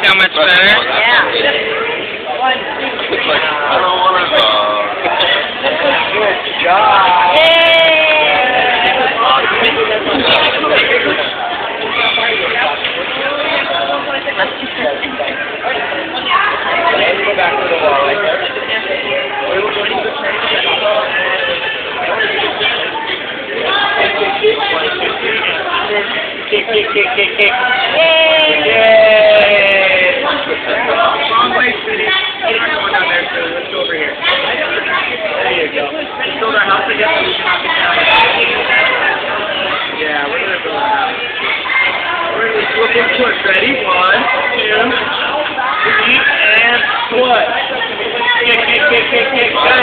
how much better? Yeah. I don't want to. Good job. Go back to the wall right there. Kick. Yay! Yay! Long way, City. You're not going down there, so let's go over here. There you go. Let's build our house together. We can knock it down. Yeah, we're going to build our house. We're going to flip and push. Ready? 1, 2, 3, and push. Kick. Good.